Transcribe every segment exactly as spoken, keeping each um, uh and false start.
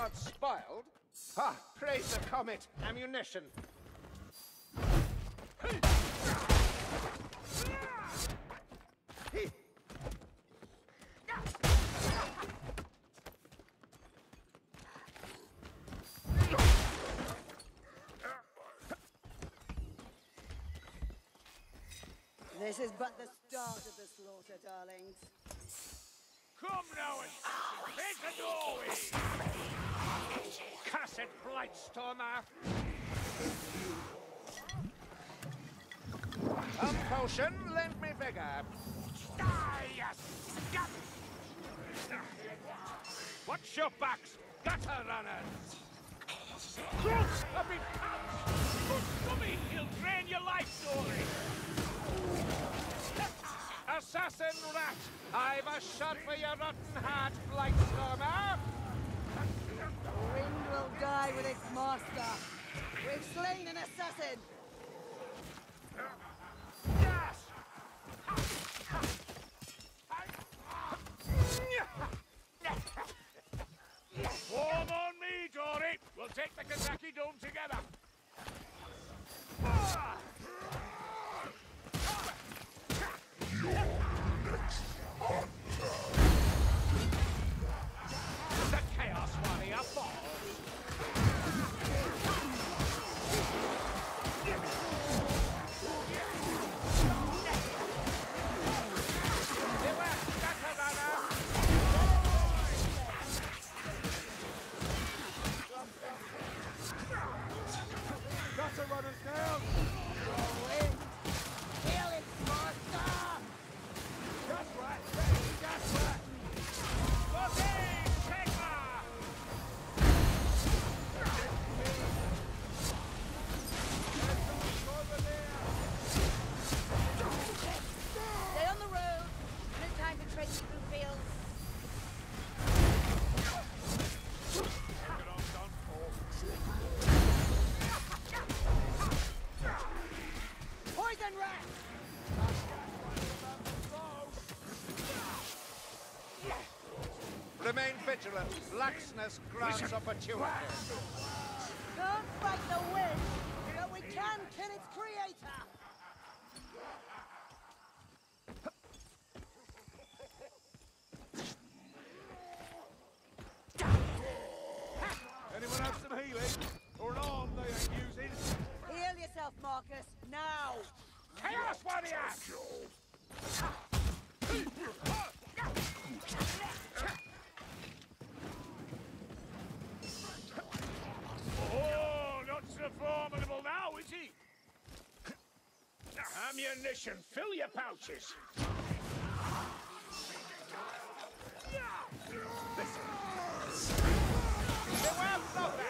not spoiled? Ah, praise the comet. Ammunition. This is but the start of the slaughter, darlings. Come now and take a doorway! Cursed Blightstormer! A potion, lend me vigor. Die, you scum! Watch your backs, gutter runners! Crooks have been pounced! Good scummy, he'll drain your life story! Assassin rat! I've a shot for your rotten heart, Blightstormer! The wind will die with its master. We've slain an assassin! Yes! Form on me, Dory! We'll take the Kentucky Dome together! The Chaos Warrior falls! Beware, gutter runner! Gutter runners down! Kill its master! That's right, ready, that's right! Okay, take her! Stay on the road. No time to trench through fields. Poison rat! Remain vigilant. Laxness grants opportunity. Can't fight the wind, but we can kill its creator! Anyone have some healing? Or an arm they ain't using? Heal yourself, Marcus, now! Chaos Warrior! Oh, not so formidable now, is he? Ammunition, fill your pouches. Beware, Blocker!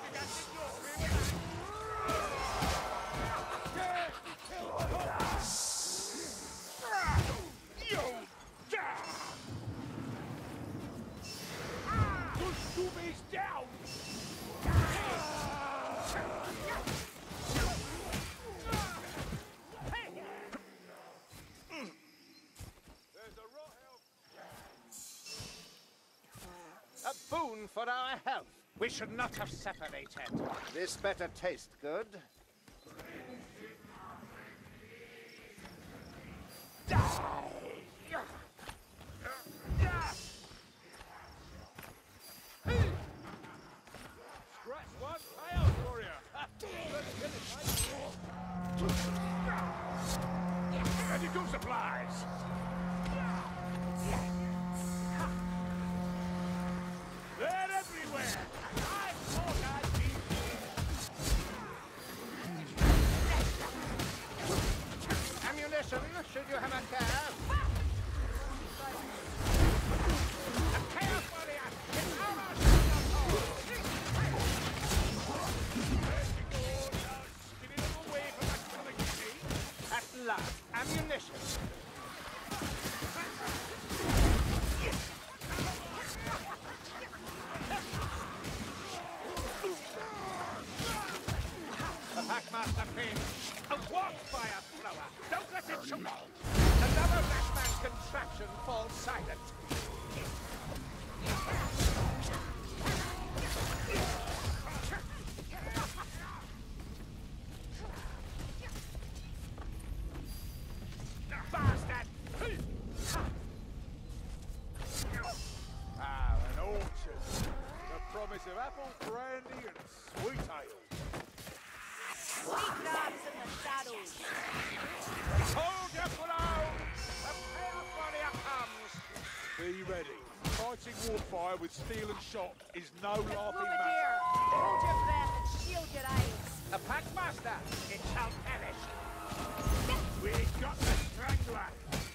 Push Doobies down! There's a rot A boon for our health. We should not have separated. This better taste good. Scratch one, Chaos Warrior! Let's get it, mate! Medical supplies! They're everywhere! I thought I'd be Ammunition, should you have a care? A Chaos Warrior! It's ours! Spinning them away from that comic, you see? At last, ammunition. The Packmaster pin. A warp fire thrower. Don't let it shoot. Another Ratman contraption falls silent. apple brandy and sweet ale. Sweet grabs in the saddles. Hold your ground! The pale warrior comes! Be ready. Fighting warfire with steel and shot is no laughing matter. Grenadier, hold your breath and shield your eyes. The Packmaster, it shall perish. We got the Strangler.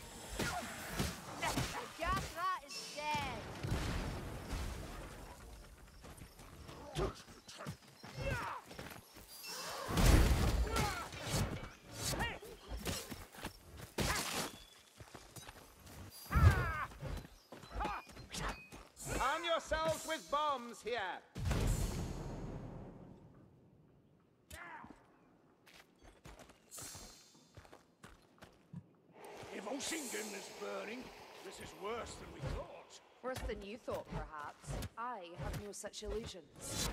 The gas rat is dead. Arm yourselves with bombs here. If Ossingen is burning, this is worse than we thought. Worse than you thought, perhaps. I have no such illusions.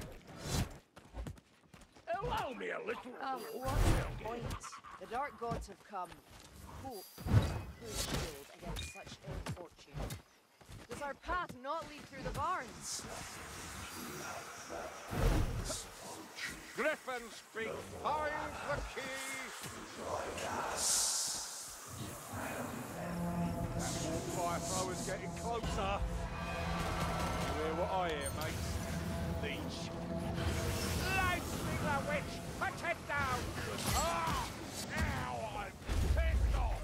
Allow me a little. Oh, what's the point? The Dark Gods have come. Hope is a shield against such ill fortune. Does our path not lead through the barns? Griffin Street, find the key. Fire thrower's getting closer. You hear what I hear, mate? Leech. Lightslinger witch, put it down. Ah! Now I'm pissed off.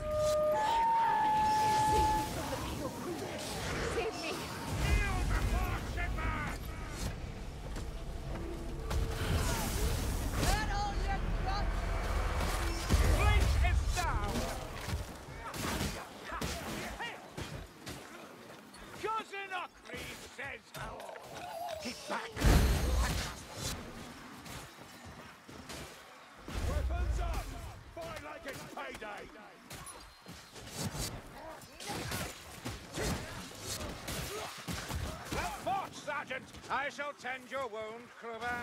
Save me from the Pale Queen! Save me! Kneel before Shipman! Let all your guts. Bleach is down. Cousin Ockley says hello. Get back. Weapons up! Fight like it's payday! Well fought, Sergeant. I shall tend your wound, Kruber.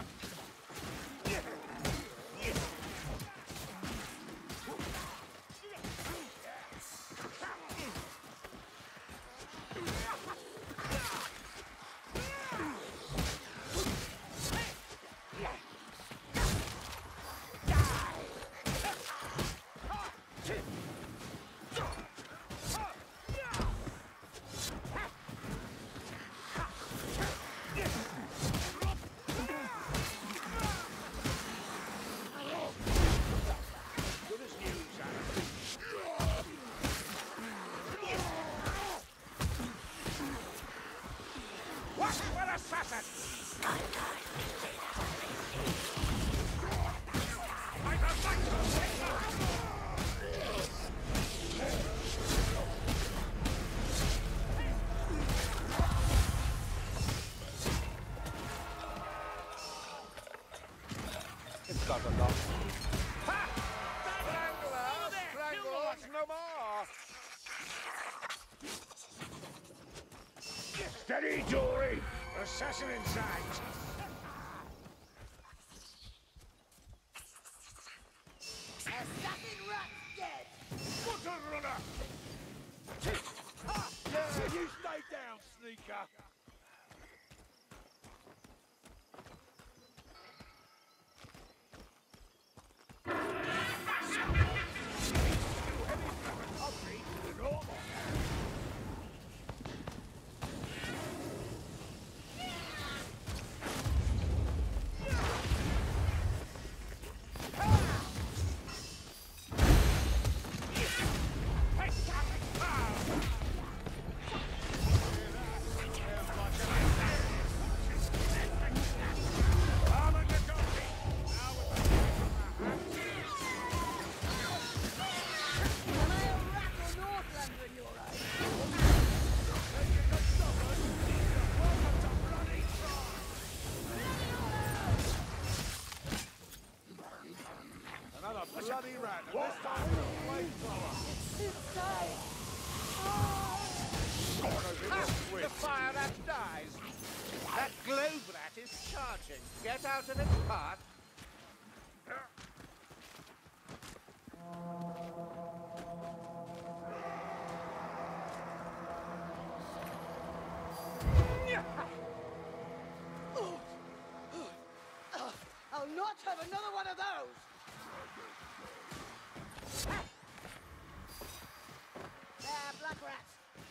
What for assassin? It's got a lot. Ha! Strangler! Strangle us no more! Steady, Dory! Assassin in sight! Assassin rat's dead. Water runner! Yeah, you stay down, sneaker! Am I a rat or Northlander in your eyes? Another bloody rat, and this time with a flamethrower. Inside. Ha! The fire rat dies! That globe rat is charging. Get out of its path. Let's have another one of those! Ah, black rats.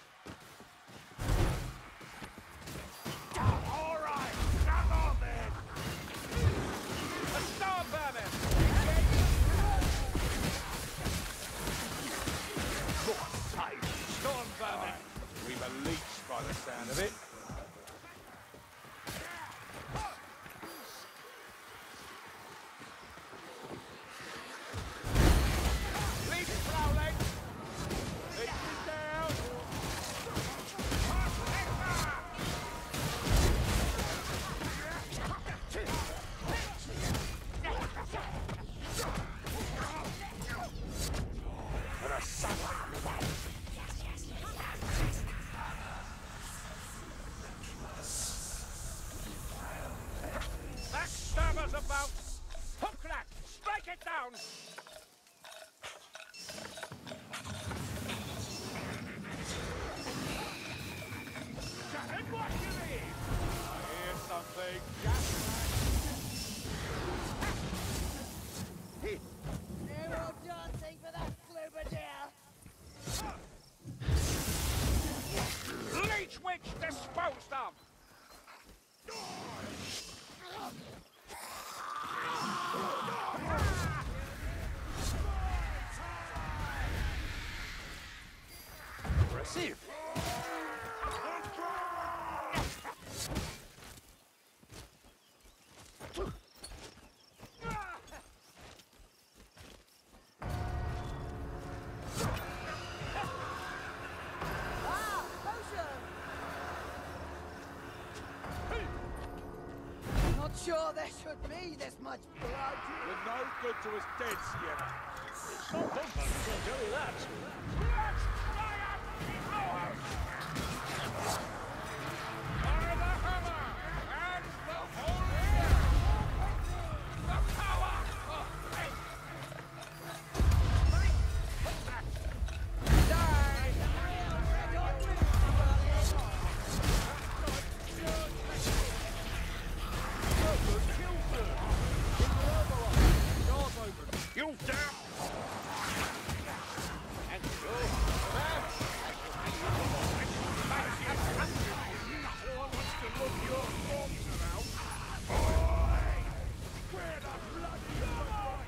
All right, come on then. A star vermin. Storm vermin. We've a leech by the sound of it. Leech prowling. Leech is down. That stabber's about. Hook that. Strike it down. And what you need? Here's something. No more dancing for that Flubadale. Leech witch disposed of. Impressive. Ah, potion! Not sure there should be this much blood. You're no good to us dead, Sienna. It's not done, but I'll tell you that. Let's try out the hours. Fire the hammer and the holy the power of faith. Die! You damn! And you, man! No one wants to look your corpse around. Boy! Where the bloody hell?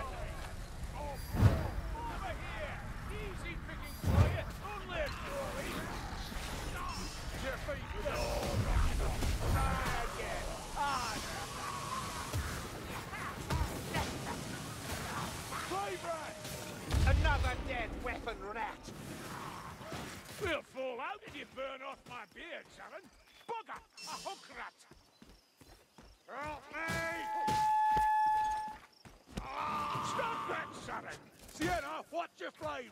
Over here! Easy picking for you! Only a glory! Defeat them! Try again! Harder! Another dead weapon rat! We'll fall out if you burn off my beard, Sharon! Bugger! A hook rat! Help me! Stop that, Sharon! Sienna, watch your flames.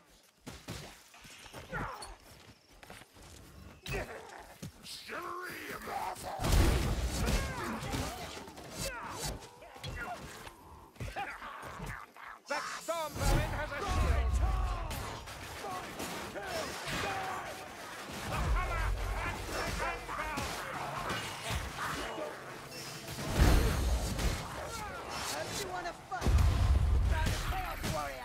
That storm vermin has a shield! The hammer and the gunpowder! Don't you want to fight? Found a Chaos Warrior.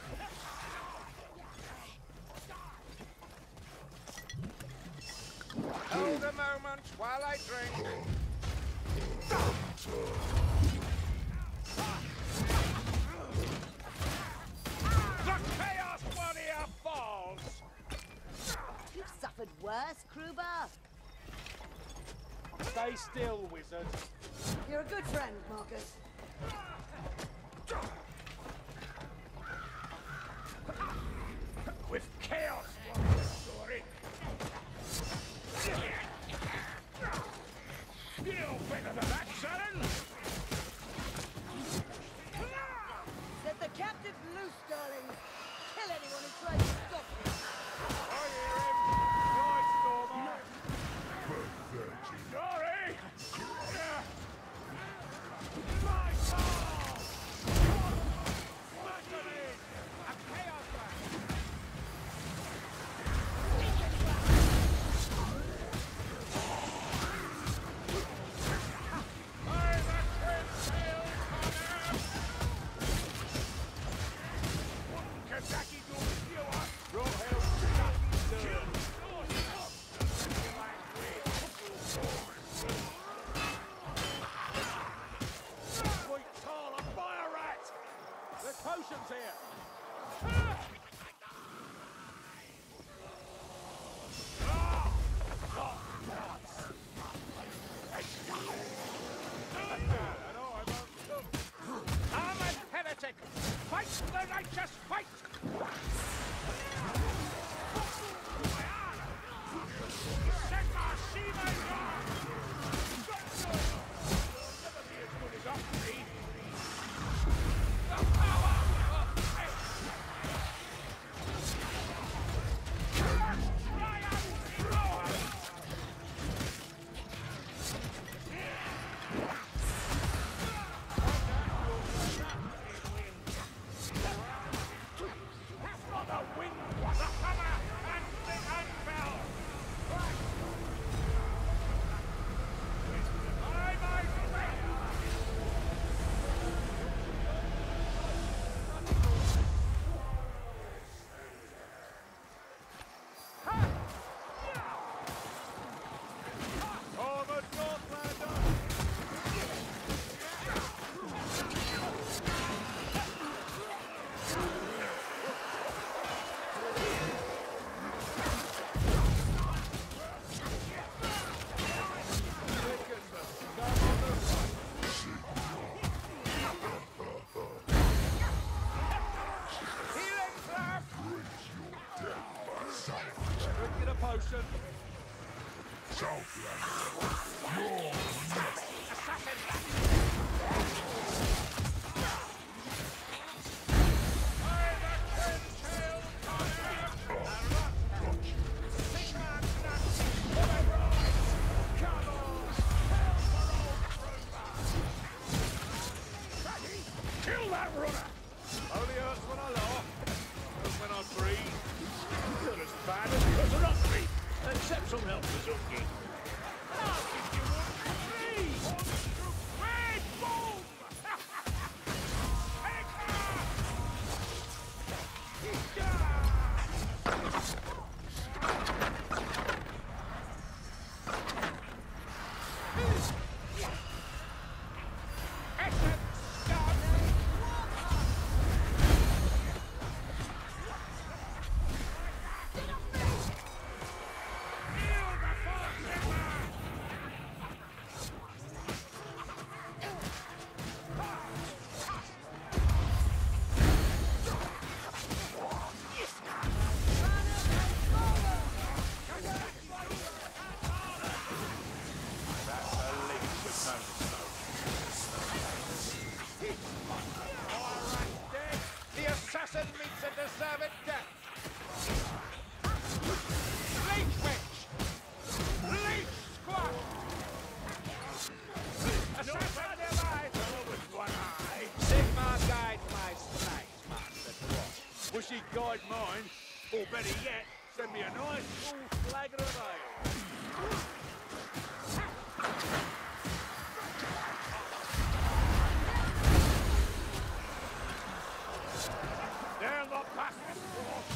Hold a moment while I drink. The Chaos Warrior falls! You've suffered worse, Kruber. Stay still, wizard. You're a good friend, Marcus. With Chaos Warrior story. You know better than that, Sharon! Set the captive loose, darling. Kill anyone who tries to stop you. I hear him. Right, Stormer. Sorry! My God! I'm a heretic! Fight the righteous fight! Sigma Shiva Yar! Never be as good as us, me! Wish he'd guide mine, or better yet, send me a nice full flagon of ale. Down the bastard cross!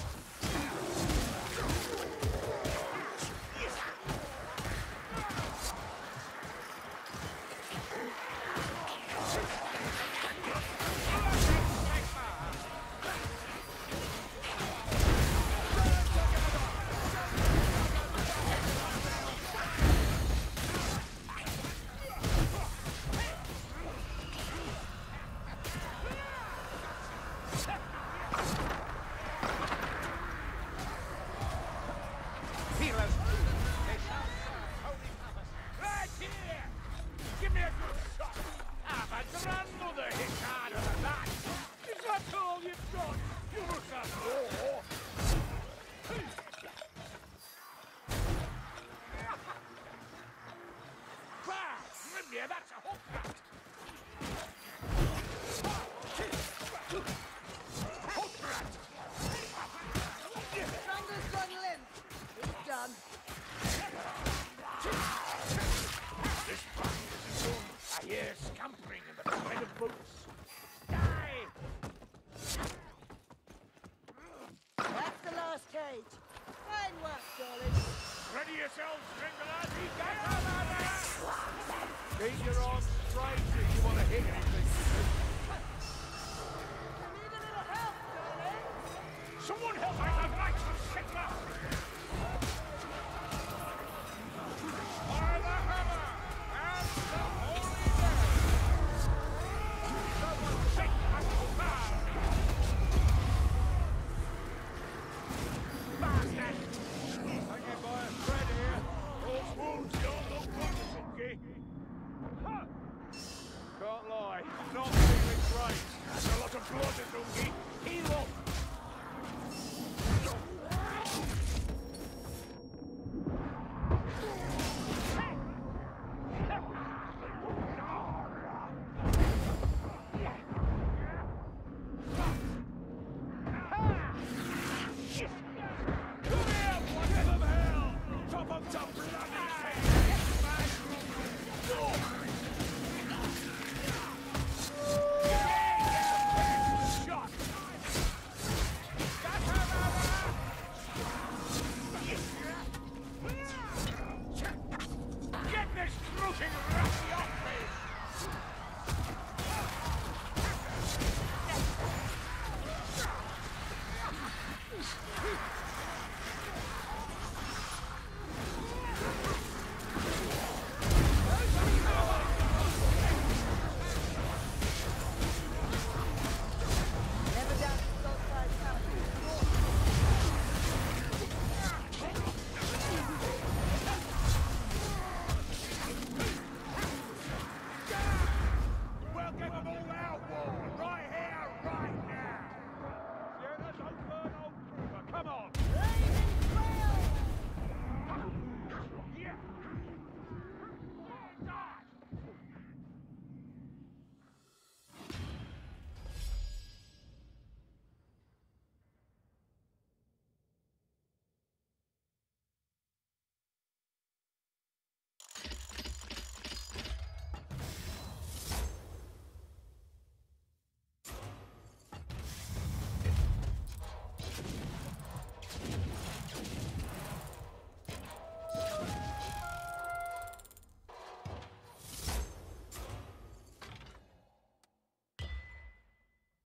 Yeah, that's a hook rat. Hook rat. Stranger's gone limp. He's done. This fight isn't done. I hear scampering in the tread of boots. Die! That's the last cage. Fine work, darling. Ready yourselves, Stringerlad. Get out of there! Keep your arms straight if you want to hit anything.